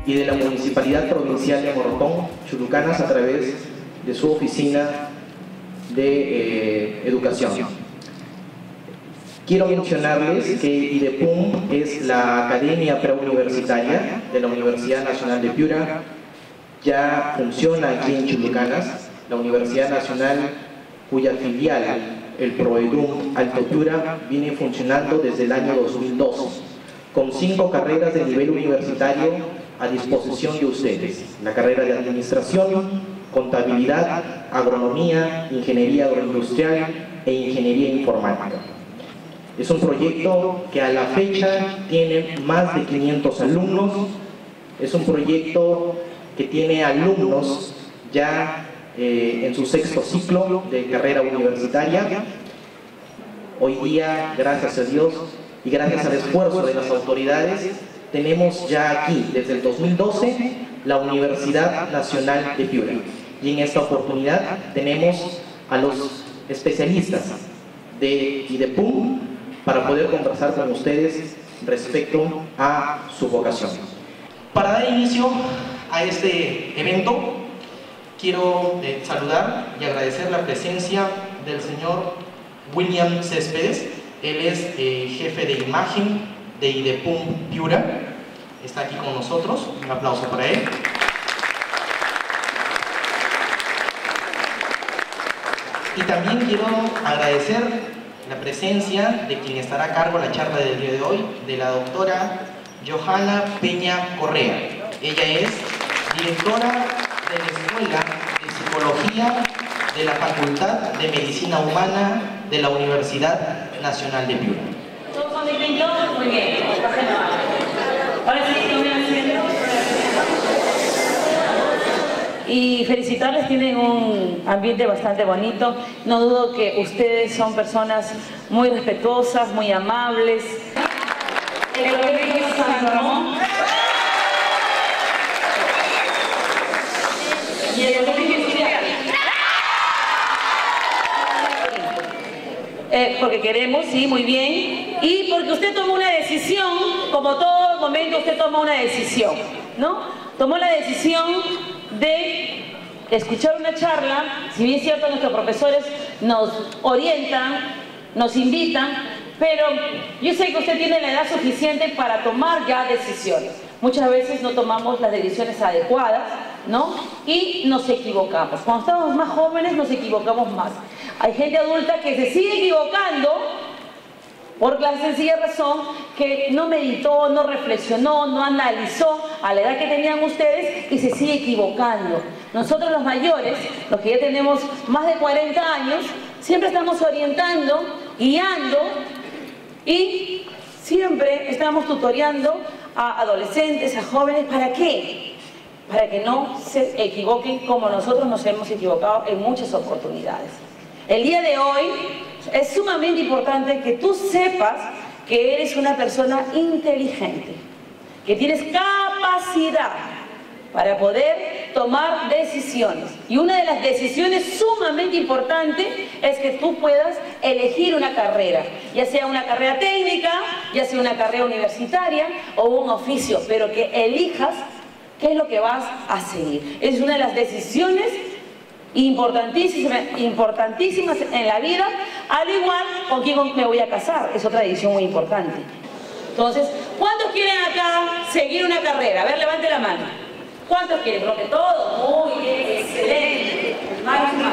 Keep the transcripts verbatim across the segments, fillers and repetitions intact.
y de la Municipalidad Provincial de Morropón, Chulucanas, a través de su oficina de eh, educación. Quiero mencionarles que IDEPUM es la academia preuniversitaria de la Universidad Nacional de Piura. Ya funciona aquí en Chulucanas, la Universidad Nacional, cuya filial, el PROEDUM Alto Piura, viene funcionando desde el año dos mil doce, con cinco carreras de nivel universitario a disposición de ustedes: la carrera de Administración, Contabilidad, Agronomía, Ingeniería Agroindustrial e Ingeniería Informática. Es un proyecto que a la fecha tiene más de quinientos alumnos. Es un proyecto que tiene alumnos ya eh, en su sexto ciclo de carrera universitaria. Hoy día, gracias a Dios y gracias al esfuerzo de las autoridades, tenemos ya aquí, desde el dos mil doce, la Universidad Nacional de Piura. Y en esta oportunidad tenemos a los especialistas de IDEPUM para poder conversar con ustedes respecto a su vocación. Para dar inicio a este evento, quiero eh, saludar y agradecer la presencia del señor William Céspedes. Él es eh, jefe de imagen de IDEPUM Piura. Está aquí con nosotros. Un aplauso para él. Y también quiero agradecer la presencia de quien estará a cargo de la charla del día de hoy, de la doctora Johanna Peña Correa. Ella es directora de la Escuela de Psicología de la Facultad de Medicina Humana de la Universidad Nacional de Piura. ¿Todos son distintos? Muy bien. Ahora sí, lo voy haciendo. Y felicitarles, tienen un ambiente bastante bonito. No dudo que ustedes son personas muy respetuosas, muy amables. El Colegio San Ramón y el Colegio Industrial. Eh, porque queremos, sí, muy bien. Y porque usted tomó una decisión, como todo momento usted toma una decisión, ¿no? Tomó la decisión de escuchar una charla. Si bien es cierto, nuestros profesores nos orientan, nos invitan, pero yo sé que usted tiene la edad suficiente para tomar ya decisiones. Muchas veces no tomamos las decisiones adecuadas, ¿no? Y nos equivocamos. Cuando estamos más jóvenes nos equivocamos más. Hay gente adulta que se sigue equivocando por la sencilla razón que no meditó, no reflexionó, no analizó a la edad que tenían ustedes y se sigue equivocando. Nosotros los mayores, los que ya tenemos más de cuarenta años, siempre estamos orientando, guiando y siempre estamos tutoreando a adolescentes, a jóvenes. ¿Para qué? Para que no se equivoquen como nosotros nos hemos equivocado en muchas oportunidades. El día de hoy es sumamente importante que tú sepas que eres una persona inteligente, que tienes capacidad para poder tomar decisiones. Y una de las decisiones sumamente importantes es que tú puedas elegir una carrera, ya sea una carrera técnica, ya sea una carrera universitaria o un oficio, pero que elijas qué es lo que vas a seguir. Es una de las decisiones importantísimas, importantísimas en la vida, al igual con quién me voy a casar, es otra decisión muy importante. Entonces, ¿cuántos quieren acá seguir una carrera? A ver, levante la mano. ¿Cuántos quieren? Creo que todos. Muy bien, excelente. Máxima.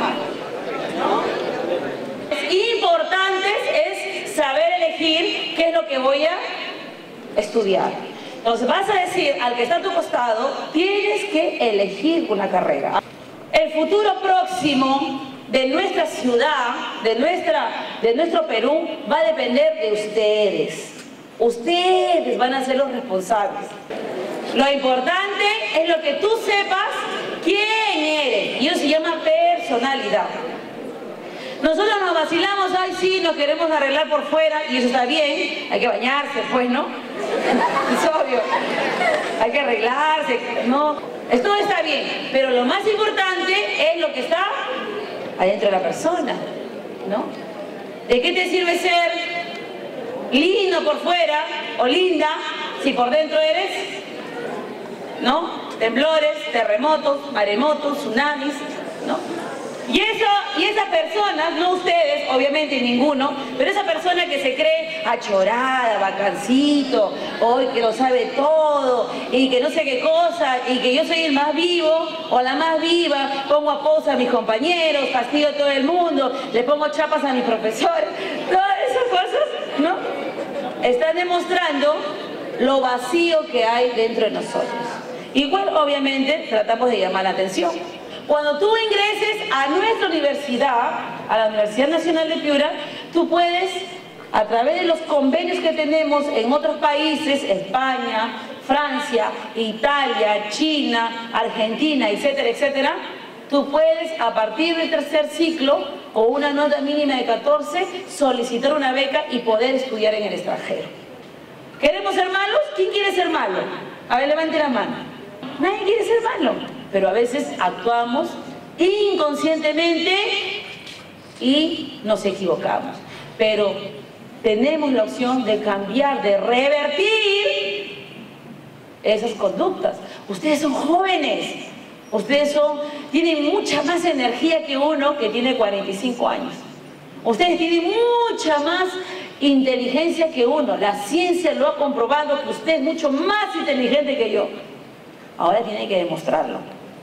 ¿No? Es importante es saber elegir qué es lo que voy a estudiar. Entonces vas a decir al que está a tu costado, tienes que elegir una carrera. El futuro próximo de nuestra ciudad, de, nuestra, de nuestro Perú, va a depender de ustedes. Ustedes van a ser los responsables. Lo importante es lo que tú sepas quién eres. Y eso se llama personalidad. Nosotros nos vacilamos, ay sí, nos queremos arreglar por fuera, y eso está bien, hay que bañarse, pues, ¿no? Es obvio. Hay que arreglarse, ¿no? Esto está bien, pero lo más importante es lo que está adentro de la persona, ¿no? ¿De qué te sirve ser lindo por fuera o linda si por dentro eres ¿no? Temblores, terremotos, maremotos, tsunamis, ¿no? Y, eso, y esas personas, no ustedes, obviamente ninguno, pero esa persona que se cree achorada, bacancito, hoy que lo sabe todo, y que no sé qué cosa, y que yo soy el más vivo o la más viva, pongo apodos a mis compañeros, castigo a todo el mundo, le pongo chapas a mis profesores, todas esas cosas, ¿no? Están demostrando lo vacío que hay dentro de nosotros. Igual, obviamente, tratamos de llamar la atención. Cuando tú ingreses a nuestra universidad, a la Universidad Nacional de Piura, tú puedes, a través de los convenios que tenemos en otros países, España, Francia, Italia, China, Argentina, etcétera, etcétera, tú puedes, a partir del tercer ciclo, con una nota mínima de catorce, solicitar una beca y poder estudiar en el extranjero. ¿Queremos ser malos? ¿Quién quiere ser malo? A ver, levante la mano. Nadie quiere ser malo, pero a veces actuamos inconscientemente y nos equivocamos. Pero tenemos la opción de cambiar, de revertir esas conductas. Ustedes son jóvenes, ustedes son, tienen mucha más energía que uno que tiene cuarenta y cinco años. Ustedes tienen mucha más inteligencia que uno. La ciencia lo ha comprobado que usted es mucho más inteligente que yo. Ahora tiene que demostrarlo.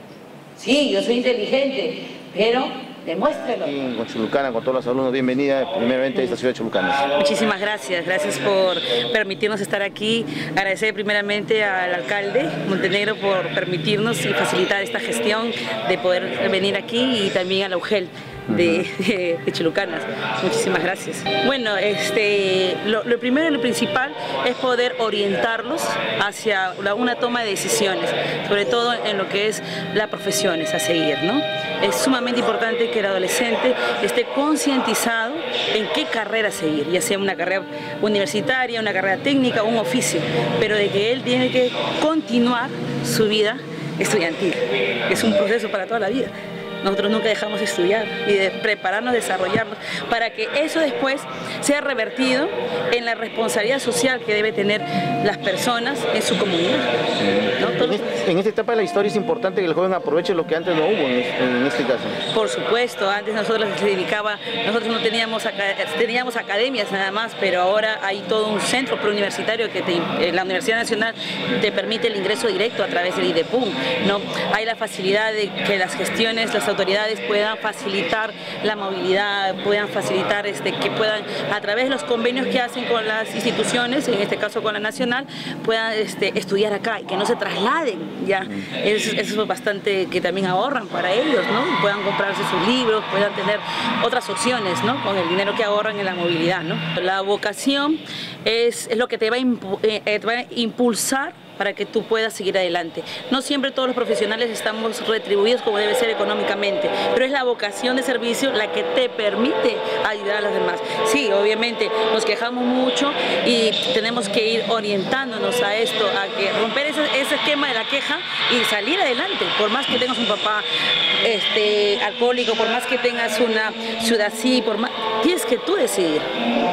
Sí, yo soy inteligente, pero demuéstrelo. Aquí en Chulucana, con todos los alumnos, bienvenida primeramente a esta ciudad de Chulucana. Muchísimas gracias, gracias por permitirnos estar aquí. Agradecer primeramente al alcalde Montenegro por permitirnos y facilitar esta gestión de poder venir aquí, y también a la U G E L de, de, de Chulucanas. Muchísimas gracias. Bueno, este, lo, lo primero y lo principal es poder orientarlos hacia la, una toma de decisiones, sobre todo en lo que es las profesiones a seguir, ¿no? Es sumamente importante que el adolescente esté concientizado en qué carrera seguir, ya sea una carrera universitaria, una carrera técnica, un oficio, pero de que él tiene que continuar su vida estudiantil. Es un proceso para toda la vida. Nosotros nunca dejamos de estudiar y de prepararnos, desarrollarnos, para que eso después sea revertido en la responsabilidad social que debe tener las personas en su comunidad, ¿no? En, este, en esta etapa de la historia es importante que el joven aproveche lo que antes no hubo en este, en este caso. Por supuesto, antes nosotros se dedicaba, nosotros no teníamos, teníamos academias nada más, pero ahora hay todo un centro preuniversitario que te, la Universidad Nacional te permite el ingreso directo a través del IDEPUM, ¿no? Hay la facilidad de que las gestiones, las autoridades puedan facilitar la movilidad, puedan facilitar este, que puedan, a través de los convenios que hacen con las instituciones, en este caso con la Nacional, puedan este, estudiar acá y que no se trasladen, ya. Eso, eso es bastante que también ahorran para ellos, ¿no? Puedan comprarse sus libros, puedan tener otras opciones, ¿no? Con el dinero que ahorran en la movilidad, ¿no? La vocación es, es lo que te va a, impu eh, te va a impulsar para que tú puedas seguir adelante. No siempre todos los profesionales estamos retribuidos como debe ser económicamente, pero es la vocación de servicio la que te permite ayudar a los demás. Sí, obviamente nos quejamos mucho y tenemos que ir orientándonos a esto, a que romper ese, ese esquema de la queja y salir adelante, por más que tengas un papá este, alcohólico, por más que tengas una ciudad así, por más, tienes que tú decidir.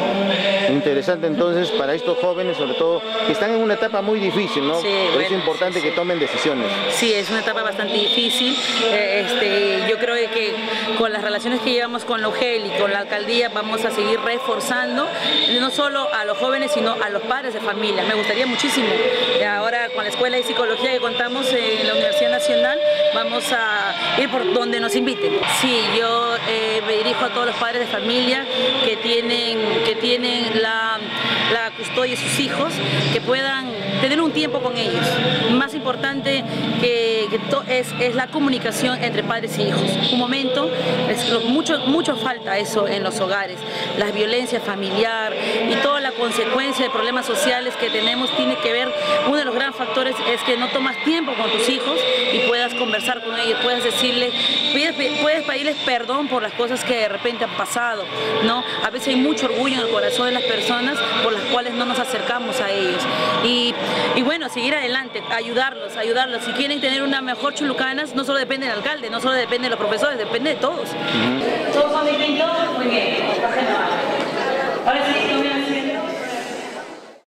Interesante entonces para estos jóvenes, sobre todo, que están en una etapa muy difícil, ¿no? Sí, Por bueno, eso es importante sí, que tomen decisiones. Sí, es una etapa bastante difícil. Eh, este, yo creo que con las relaciones que llevamos con la U G E L y con la alcaldía vamos a seguir reforzando, no solo a los jóvenes, sino a los padres de familia. Me gustaría muchísimo. Ahora con la Escuela de Psicología que contamos en la Universidad Nacional, vamos a ir por donde nos inviten. Sí, yo eh, me dirijo a todos los padres de familia que tienen, que tienen la, la custodia de sus hijos, que puedan tener un tiempo con ellos. Más importante que, que to, es, es la comunicación entre padres e hijos. Un momento, es lo, mucho, mucho falta eso en los hogares. La violencia familiar y toda la consecuencia de problemas sociales que tenemos tiene que ver, uno de los grandes factores es que no tomas tiempo con tus hijos y puedas conversar con ellos, puedes decirles, puedes, puedes pedirles perdón por las cosas que de repente han pasado, ¿no? A veces hay mucho orgullo en el corazón de las personas por las cuales no nos acercamos a ellos. Y, y bueno, seguir adelante, ayudarlos, ayudarlos. Si quieren tener una mejor Chulucanas, no solo depende del alcalde, no solo depende de los profesores, depende de todos. ¿Todos son distintos? Muy bien.